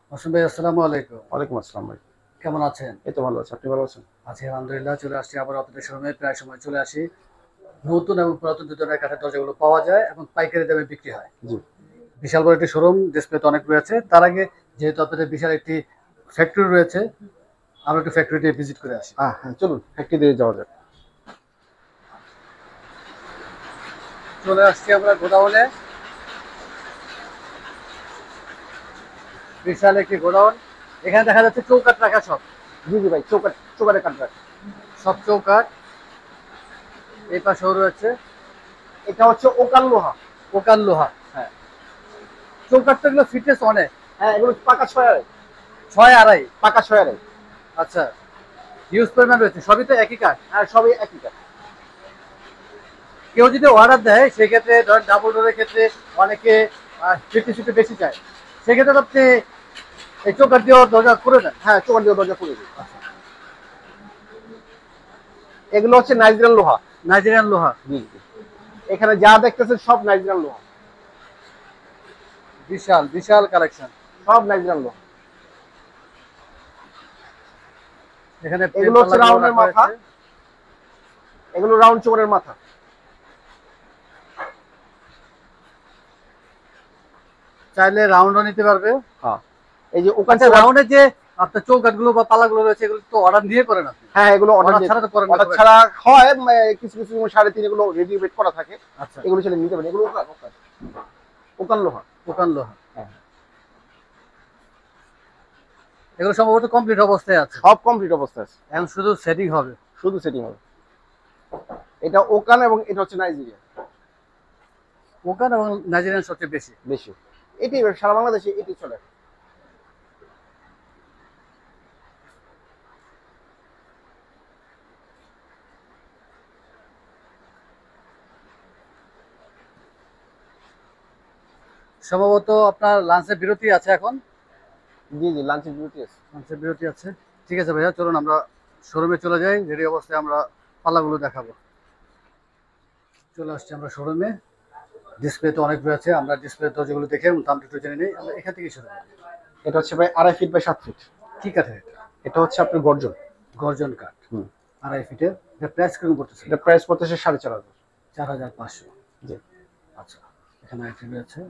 মাসুম ভাই, আসসালামু আলাইকুম। ওয়ালাইকুম আসসালাম ভাই। কেমন আছেন? এই তো ভালো আছি। আপনি ভালো আছেন? আছি আলহামদুলিল্লাহ। চলে আসছি আবার আপনাদের শোরুমে। প্রায় সময় চলে আসি। নতুন এবং পুরাতন দু ধরনের কাঠের দরজাগুলো পাওয়া যায় এবং পাইকারি দামে বিক্রি হয়। জি। বিশাল বড় একটি শোরুম, ডিসপ্লেতে অনেক রয়েছে। তার আগে যেহেতু আপনাদের বিশাল একটি ফ্যাক্টরি রয়েছে, আমরা একটু ফ্যাক্টরিতে ভিজিট করে আসি। হ্যাঁ, চলুন ফ্যাক্টরি দিয়ে যাওয়া যাক। চলে আসছি আমরা গোডাউনে। বিশাল একটি গোডাউন। এখানে দেখা যাচ্ছে চৌকাঠ রাখা সব। জি ভাই, চৌকাঠের কাঠ রাখ। সব চৌকাঠ। এই পাশেও রয়েছে এটা হচ্ছে ওকাল লোহা। ওকাল লোহা। হ্যাঁ। চৌকাঠটা এগুলো ফিটনেস অনেক। হ্যাঁ, এগুলো পাকা 6.5। 6.5। পাকা 6.5। আচ্ছা, হিউজ পরিমাণ রয়েছে। সবই তো একই কাঠ। হ্যাঁ, সবই একই কাঠ। কেউ যদি অর্ডার দেয় সেক্ষেত্রে ধরেন ডাবল ডোরের ক্ষেত্রে অনেকে 50 বেশি চায়, সেক্ষেত্রে আপনি এই চৌকাঠ দিয়ে দরজা করে দেন। হ্যাঁ, চৌকাঠ দিয়ে দরজা করে দিই। এগুলো হচ্ছে নাইজেরিয়ান লোহা। নাইজেরিয়ান লোহা। জি। এখানে যা দেখতেছেন সব নাইজেরিয়ান লোহা। বিশাল বিশাল কালেকশন। সব নাইজেরিয়ান লোহা। এখানে এগুলো হচ্ছে রাউন্ডের মাথা। এগুলো রাউন্ড চৌকাঠের মাথা। চাইলে রাউন্ডও নিতে পারবে। হ্যাঁ, এই যে ওখানে রাউন্ডের যে আপনার চৌকাঠগুলো বা পাল্লাগুলো রয়েছে, এগুলো তো অর্ডার দিয়ে করে না? হ্যাঁ, এগুলো অর্ডার ছাড়া তো করেন না? অর্ডার ছাড়া হয়। কিছু কিছু 3.5 এগুলো রেডিমেড করা থাকে। আচ্ছা, এগুলো ছেলে নিতে পারেন। এগুলো ওকান লোহা। ওকান লোহা। হ্যাঁ, এগুলো সম্ভবত কমপ্লিট অবস্থায় আছে। সব কমপ্লিট অবস্থায় আছে। এখন শুধু সেটিং হবে। শুধু সেটিং হবে। এটা ওকান এবং এটা হচ্ছে নাইজেরিয়া। ওকান এবং নাইজেরিয়ান সবচেয়ে বেশি। বেশি এটাই সারা বাংলাদেশে এটাই চলে। সম্ভবত আপনার লাঞ্চের বিরতি আছে এখন। জি, লাঞ্চের বিরতি আছে। লাঞ্চের বিরতি আছে। ঠিক আছে ভাইয়া, চলুন আমরা শোরুমে চলে যাই। রেডি অবস্থায় আমরা পাল্লাগুলো দেখাবো। চলে আসছি আমরা শোরুমে। ডিসপ্লে তো অনেক রয়েছে, আমরা ডিসপ্লে দরজাগুলো দেখে দামটা একটু জেনে নিই। আমরা এখান থেকে শুরু করি। এটা হচ্ছে ভাই 2.5 ফিট বাই 7 ফিট। কি কাঠের এটা? এটা হচ্ছে আপনার গর্জন। গর্জন কাঠ। 2.5 ফিটের। এটা প্রাইস কিরকম পড়তেছে? এটা প্রাইস পড়তেছে 4.5 হাজার। 4,500। জি। আচ্ছা, এখানে আরেকটি রয়েছে।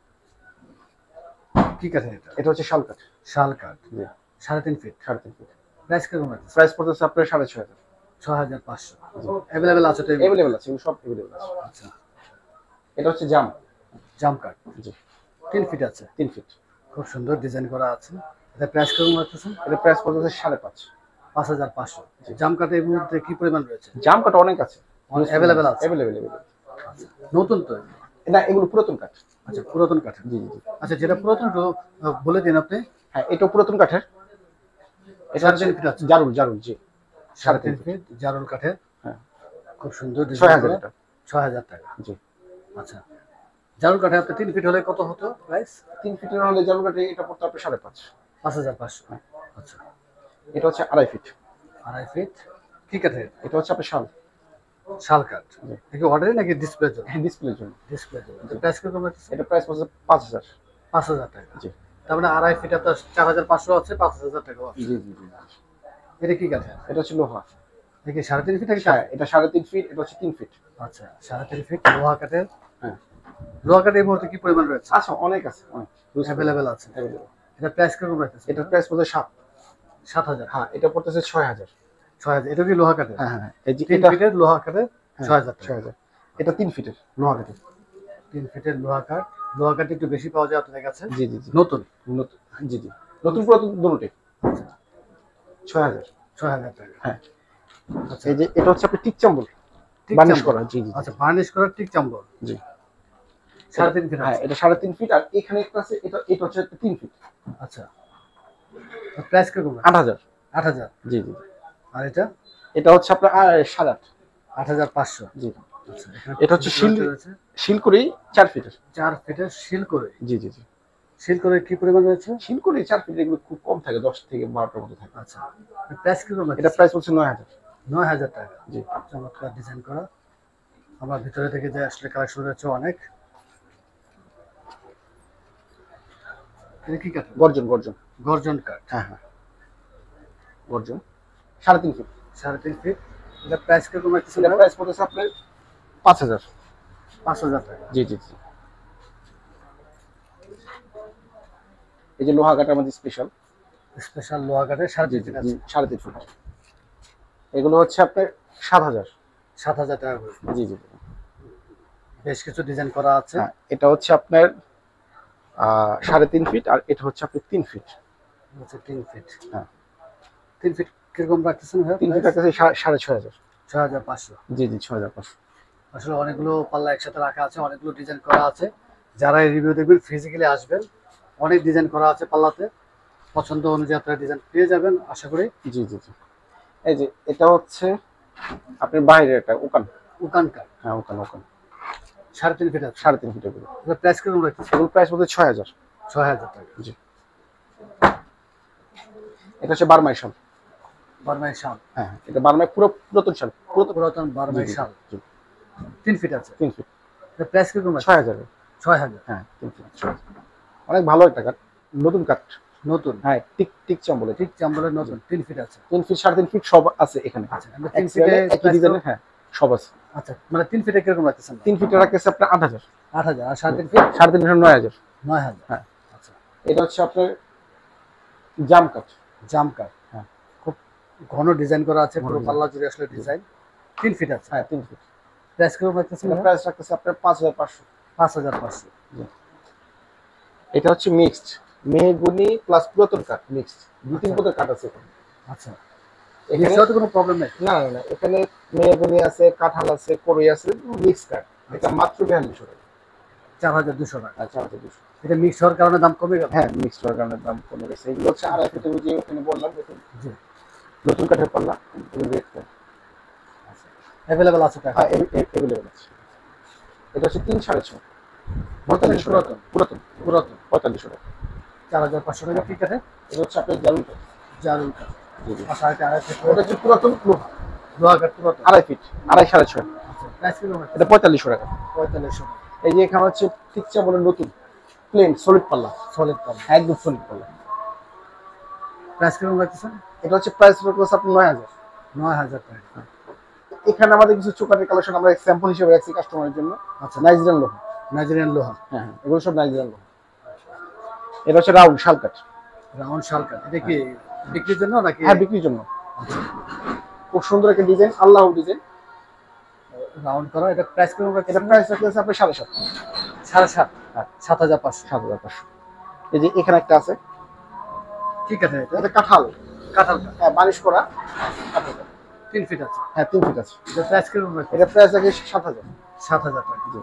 কি কাঠের এটা? এটা হচ্ছে শাল কাঠ। শাল কাঠ। জি। 3.5 ফিট। 3.5 ফিট। প্রাইস কিরকম আছে? প্রাইস পড়তেছে আপনার 6.5 হাজার। 6,500। অ্যাভেলেবেল আছে তো? অ্যাভেলেবেল আছে, সব অ্যাভেলেবেল আছে। আচ্ছা, এটা হচ্ছে জাম। জাম কাঠ। জি। 3 ফিট আছে। 3 ফিট। খুব সুন্দর ডিজাইন করা আছে। এটা প্রাইস কিরকম আছে? এটা প্রাইস পড়তেছে 5.5। 5,500। জাম কাঠের মধ্যে কি পরিমাণ রয়েছে? জাম কাঠ অনেক আছে। অ্যাভেলেবেল আছে। অ্যাভেলেবেল। আচ্ছা, নতুন তো? না, এগুলো পুরাতন কাঠ। আচ্ছা, পুরাতন কাঠের। জি। আচ্ছা, যেটা পুরাতন একটু বলে দিন আপনি। হ্যাঁ, এটা পুরাতন কাঠের। এটা 3.5 ফিট আছে। জারুল জি। 3.5 ফিট জারুল কাঠের। হ্যাঁ, খুব সুন্দর ডিজাইন। 6,000 টাকা। 6,000 টাকা। জি। আচ্ছা, জারুল কাঠে আপনার 3 ফিট হলে কত হতো প্রাইস? 3 ফিটের হলে জারুল কাঠে এটা পড়তো আপনার 5.5। 5,500। আচ্ছা, এটা হচ্ছে 2.5 ফিট। 2.5 ফিট। কি কাঠের? এটা হচ্ছে আপনার শাল। শাল কাঠ। নাকি অর্ডারে নাকি ডিসপ্লের জন্য? হ্যাঁ, ডিসপ্লের জন্য। ডিসপ্লের জন্য। প্রাইস কিরকম আছে? এটা প্রাইস পড়ছে 5,000। 5,000 টাকা। জি। তার মানে 2.5 ফিট আপনার 4,500 আছে, 5,000 টাকা আছে। জি। এটা কি কাঠের? এটা হচ্ছে লোহা। নাকি 3.5 ফিট নাকি? হ্যাঁ, এটা 3.5 ফিট, এটা হচ্ছে 3 ফিট। আচ্ছা, 3.5 ফিট লোহা কাঠের। হ্যাঁ। লোহা কাঠের এই মুহূর্তে কি পরিমাণ রয়েছে? আচ্ছা, অনেক আছে, অনেক অ্যাভেলেবেল আছে। অ্যাভেলেবল। এটা প্রাইস কিরকম আছে? এটার প্রাইস পড়ছে 7,000। হ্যাঁ, এটা পড়তেছে 6,000। 6,000। এটা কি লোহা কাঠের? হ্যাঁ। এই যে 3 এটা ফিটের লোহা কাঠের 6,000 টাকা। 6,000। এটা 3 ফিটের লোহা কাঠের। 3 ফিটের লোহা কাঠ। লোহা কাঠ একটু বেশি পাওয়া যায় আপনাদের কাছে? জি। নতুন? জি। নতুন পুরাতন দুটোই। 6,000। 6,000 টাকা। হ্যাঁ। আচ্ছা, এই যে এটা হচ্ছে আপনার টিক চাম্বল। টিক বার্নিশ চাম্বল। করা। জি। আচ্ছা, বার্নিশ করা টিক চাম্বল। জি। 3.5 ফিট হ্যাঁ, আছে। এটা 3.5 ফিট। আর এখানে একটা আছে, এটা হচ্ছে 3 ফিট। আচ্ছা, প্রাইস কিরকম? 8,000। 8,000। জি। আর এটা? এটা হচ্ছে আপনার 8,500। 8,500। জি। আচ্ছা, এটা হচ্ছে শিলকুড়ি 4 ফিটের। 4 ফিটের শিলকড়ি। জি। শিলকড়ির কি পরিমাণ রয়েছে? শিলকুড়ি 4 ফিট এগুলো খুব কম থাকে, 10 থেকে 12টার মতো থাকে। আচ্ছা, প্রাইস কিরকম? এটা প্রাইস হচ্ছে 9,000। 9,000 টাকা। জি। চমৎকার ডিজাইন করা। আমার ভিতরে থেকে যে আসলে কালেকশন রয়েছে অনেক। এটা কি কাঠ? গর্জন গর্জন। গর্জন কাঠ। হ্যাঁ হ্যাঁ গর্জন 3.5 ফিট। 3.5 ফিট। এটা প্রাইস কিরকম রাখতেছেন? এটা প্রাইস পড়তেছে আপনার 5,000। 5,000 টাকা। জি জি জি। এই যে লোহা কাঠ আমাদের স্পেশাল স্পেশাল লোহা কাঠের 3.5 ফিট আছে। 3.5 ফিট। এগুলো হচ্ছে আপনার 7,000। 7,000 টাকা করে। জি জি। বেশ কিছু ডিজাইন করা আছে। হ্যাঁ এটা হচ্ছে আপনার 3.5 ফিট, আর এটা হচ্ছে আপনার 3 ফিট। আচ্ছা 3 ফিট। হ্যাঁ 3 ফিট কিরকম রাখতেছেন ভাই? 3 ফিট রাখতেছে 6,500। 6,500। জি জি 6,500। আসলে অনেকগুলো পাল্লা একসাথে রাখা আছে, অনেকগুলো ডিজাইন করা আছে। যারা এই রিভিউ দেখবেন ফিজিক্যালি আসবেন, অনেক ডিজাইন করা আছে পাল্লাতে। পছন্দ অনুযায়ী আপনারা ডিজাইন পেয়ে যাবেন আশা করি। জি জি জি। এই যে এটা হচ্ছে আপনার বাইরের একটা উকান। উকান কাঠ। হ্যাঁ উকান উকান 3.5 ফিট আছে। 3.5 ফিট এগুলো। এটা প্রাইস কিরকম রাখতেছেন? এগুলো প্রাইস বলতে 6,000। 6,000 টাকা। জি। এটা হচ্ছে বার্মাই শাল। বার্মাই শাল। হ্যাঁ এটা বার্মাই পুরো পুরাতন শাল। পুরাতন বার্মাই শাল। জি 3 ফিট আছে। 3 ফিট। এটা প্রাইস কিরকম আছে? 6,000। 6,000। হ্যাঁ 3 ফিট 6,000। অনেক ভালো একটা কাঠ, নতুন কাঠ। নতুন। হ্যাঁ টিক টিক চাম্বলে। ঠিক চাম্বলের নতুন 3 ফিট আছে। 3 ফিট 3.5 ফিট সব আছে এখানে। আচ্ছা আমরা 3 ফিটে একই ডিজাইনের। হ্যাঁ সব আছে। আচ্ছা মানে 3 ফিটে কিরকম রাখতেছেন? 3 ফিটের রাখতেছে আপনার 8,000। 8,000। আর 3.5 ফিট? 3.5 ফিট 9,000। 9,000। হ্যাঁ আচ্ছা এটা হচ্ছে আপনার জাম কাঠ। জাম কাঠ। হ্যাঁ খুব ঘন ডিজাইন করা আছে, পুরো পাল্লা জুড়ে আসলে ডিজাইন। 3 ফিট আছে। হ্যাঁ 3 ফিট। প্রাইস কিরকম রাখতেছেন? এটা প্রাইস রাখতেছে আপনার 5,500। 5,500। এটা হচ্ছে মিক্সড মেহগনি প্লাস পুরাতন কাঠ মিক্সড। দুই তিন পদের কাঠ আছে এখানে। আচ্ছা এখানে এটাও তো কোনো প্রবলেম নেই? না না না, এখানে মেহগনি আছে, কাঁঠাল আছে, করই আছে, মিক্স কাঠ। এটা মাত্র 4200 টাকা। 4,200 টাকা। আচ্ছা 4,200। এটা মিক্স হওয়ার কারণে দাম কমে গেল? হ্যাঁ মিক্সড হওয়ার কারণে দাম কমে গেছে। এগুলো হচ্ছে 2.5 ফিটের যে ওখানে বললাম দেখুন জি নতুন কাঠের পাল্লা। এগুলো রেটটা অ্যাভেলেবল আছে টাকা? হ্যাঁ এভেলেবল আছে। এটা হচ্ছে 3 6.5। 4500 টাকা। পুরাতন পুরাতন 4500 টাকা। 4,500 টাকা। কি কাঠে? এটা হচ্ছে আপনার জারুল কাঠ। জারুল কাঠ। জি জি। আচ্ছা এটা 2.5 ফিট এটা হচ্ছে পুরাতন লোহা। লোহা কাঠ পুরাতন 2.5 ফিট 2.5 6.5। আচ্ছা প্রাইস কিরকম? এটা 4500 টাকা। 4500 টাকা। এই যে এখানে হচ্ছে ঠিকচা বলে নতুন প্লেন সলিড পাল্লা। সলিড পাল্লা একদম সলিড পাল্লা। প্রাইস কিরকম রাখতেছেন? এটা হচ্ছে প্রাইস রাখছে আপনার 9,000। 9,000 টাকা। এখানে আমাদের কিছু চোকাটের কালেকশন আমরা স্যাম্পল হিসেবে রাখছি কাস্টমারের জন্য। আচ্ছা নাইজেরিয়ান লোহা। নাইজেরিয়ান লোহা। হ্যাঁ হ্যাঁ এগুলো সব নাইজেরিয়ান লোহা। এটা হচ্ছে রাউন্ড শাল কাঠ। রাউন্ড শাল কাঠ। এটা কি বিক্রির জন্য নাকি? হ্যাঁ বিক্রির জন্য। খুব সুন্দর একটা ডিজাইন, আল্লাহ ডিজাইন রাউন্ড করা। এটা প্রাইস কিরকম এটা রাখতেছেন? প্রাইস রাখছে আপনার 7,500। 7,500। হ্যাঁ 7,500। 7,500। এই যে এখানে একটা আছে, ঠিক আছে। এটা এটা কাঁঠাল। কাঁঠাল কাঠ। হ্যাঁ বানিশ করা কাঁঠাল কাঠ। 3 ফিট আছে। হ্যাঁ 3 ফিট আছে। এটা প্রাইস কিরকম রাখতেছেন? এটা প্রাইস রাখছে 7,000। 7,000 টাকা। জি।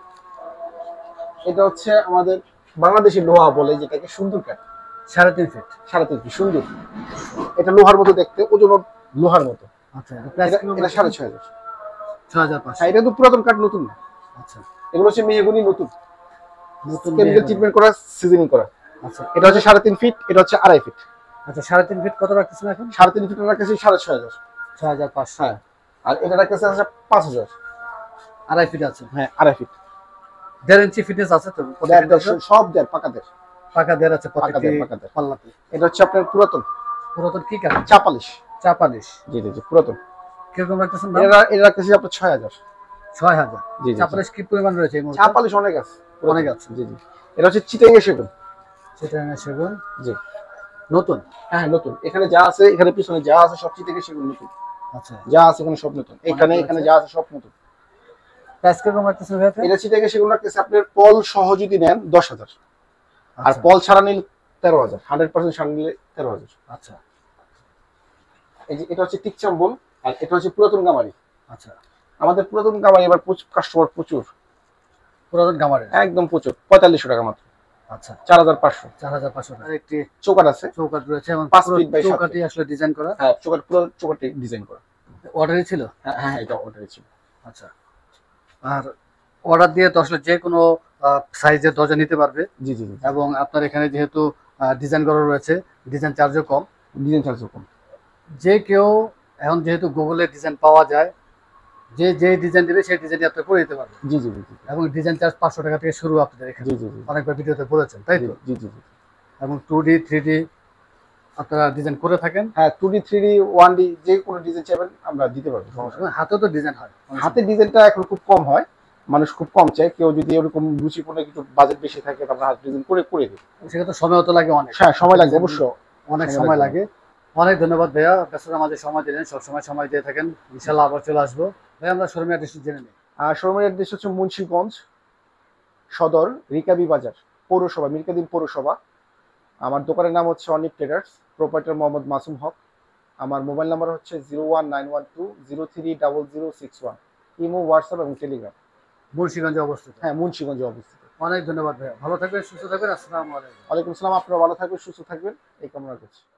এটা হচ্ছে আমাদের বাংলাদেশি লোহা বলে যেটাকে সুন্দর কাঠ। 3.5 ফিট। 3.5 ফিট সুন্দর। এটা লোহার মতো দেখতে, ওজন লোহার মতো। আচ্ছা এটা প্রাইস কিরকম? এটা 6,500। 6,500। হ্যাঁ এটা তো পুরাতন কাঠ, নতুন না। আচ্ছা এগুলো হচ্ছে মেহগনি নতুন নতুন কেমিক্যাল মেহগনি। ট্রিটমেন্ট করা, সিজনিং করা। আচ্ছা এটা হচ্ছে 3.5 ফিট, এটা হচ্ছে 2.5 ফিট। আচ্ছা 3.5 ফিট কত রাখতেছেন এখন? 3.5 ফিট রাখতেছি 6,500। 6,500। হ্যাঁ আর এটা রাখতেছে 5,000। 2.5 ফিট আছে। হ্যাঁ 2.5 ফিট। 1.5 ইঞ্চি ফিটনেস আছে তো? সব দেড় পাকাদের। পাকা দেড় আছে প্রত্যেকটি পাকাদের। পাল্লাতে। এটা হচ্ছে আপনার পুরাতন পুরাতন কি কাঠ? চা পালিশ। চা পালিশ। জি জি জি পুরাতন। কিরকম রাখতেছেন দাম? এটা রাখতেছি আপনার 6,000। 6,000। জি জি। চা পালিশ কি পরিমাণ রয়েছে এই মুহূর্তে? চা পালিশ অনেক আছে, অনেক আছে। জি জি। এটা হচ্ছে চিটাঙ্গের সেগুন। চিটাগাং সেগুন জি নতুন। হ্যাঁ নতুন। এখানে যা আছে, এখানে পিছনে যা আছে সব চিটাঙ্গের সেগুন নতুন। আচ্ছা যা আছে এখানে সব নতুন। এখানে যা আছে সব নতুন। প্রাইস কিরকম রাখতেছেন ভাই? এটা চিটাঙ্গের সেগুন রাখতেছে আপনার পল সহ যদি নেন 10,000, আর আচ্ছা পল ছাড়া নিলে 13,000। 100% ছাড়া নিলে 13,000। আচ্ছা এই যে এটা হচ্ছে টিকচাম্বল, আর এটা হচ্ছে পুরাতন গামারি। আচ্ছা আমাদের পুরাতন গামারি এবার কাস্টমার প্রচুর, পুরাতন গামারের। একদম প্রচুর। 4,500 টাকা মাত্র। আচ্ছা 4,500। 4,500 টাকা। একটি চৌকাট আছে চৌকাঠ রয়েছে এবং 5 পুরো ফিট বাই 7 চৌকাঠই আসলে ডিজাইন করা। হ্যাঁ চৌকাট পুরো চৌকাটে ডিজাইন করা। অর্ডারই ছিল? হ্যাঁ হ্যাঁ এটা অর্ডার ছিল। আচ্ছা আর অর্ডার দিয়ে তো আসলে যে কোনো সাইজের দরজা নিতে পারবে। জি জি জি। এবং আপনার এখানে যেহেতু ডিজাইন করা রয়েছে, ডিজাইন চার্জও কম। ডিজাইন চার্জ কম। যে কেউ এখন যেহেতু গুগলে ডিজাইন পাওয়া যায়, যে ডিজাইন দিবে সেই ডিজাইনই আপনি করে দিতে পারবেন। জি জি জি। এবং ডিজাইন চার্জ 500 টাকা থেকে শুরু আপনাদের এখানে। জি জি জি। অনেকবার ভিডিওতে বলেছেন তাই তো? জি জি জি। এবং 2D 3D আপনারা ডিজাইন করে থাকেন। হ্যাঁ, 2D 3D 1D যে কোনো ডিজাইন চাইবেন আমরা দিতে পারবো, সমস্যা নেই। হাতেও তো ডিজাইন হয় অনেক হাতের সময়। ডিজাইনটা এখন খুব কম হয়, মানুষ খুব কম চায়। কেউ যদি এরকম রুচিপূর্ণ কিছু বাজেট বেশি থাকে তারপর হাত ডিজাইন করে করে দিই। সেক্ষেত্রে সময়ও তো লাগে অনেক। হ্যাঁ, সময় লাগবে অবশ্য। অনেক সময় লাগে। অনেক ধন্যবাদ ভাইয়া, ব্যস্ততার মাঝে সময় দিলেন, সবসময় সময় দিয়ে থাকেন। ইনশাল্লাহ আবার চলে আসবো। ভাই আমরা শোরুমের অ্যাড্রেস জেনে নিই। আর শোরুমের অ্যাড্রেস হচ্ছে মুন্সিগঞ্জ সদর, রিকাবি বাজার, পৌরসভা, মিরকাদিম পৌরসভা। আমার দোকানের নাম হচ্ছে অনিক ট্রেডার্স, প্রোপাইটার মোহাম্মদ মাসুম হক। আমার মোবাইল নাম্বার হচ্ছে 01912030061। ইমো, হোয়াটসঅ্যাপ এবং টেলিগ্রাম। মুন্সিগঞ্জে অবস্থিত। হ্যাঁ, মুন্সিগঞ্জে অবস্থিত। অনেক ধন্যবাদ ভাইয়া, ভালো থাকবেন, সুস্থ থাকবেন। আসসালামু আলাইকুম। ওয়ালাইকুম আসসালাম। আপনারা ভালো থাকবেন, সুস্থ থাকবেন, এই কামনা করছি।